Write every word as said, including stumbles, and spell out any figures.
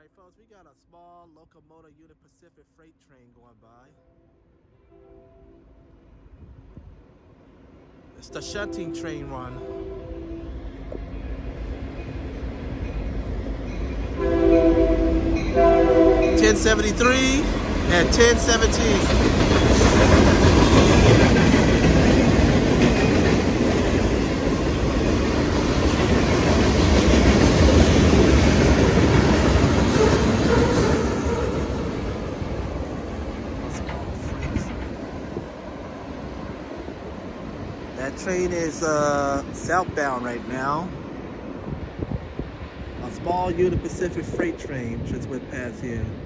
Alright folks, we got a small locomotive Union Pacific freight train going by. It's the shunting train run. ten seventy-three and ten seventeen. That train is uh, southbound right now. A small Union Pacific freight train just went past here.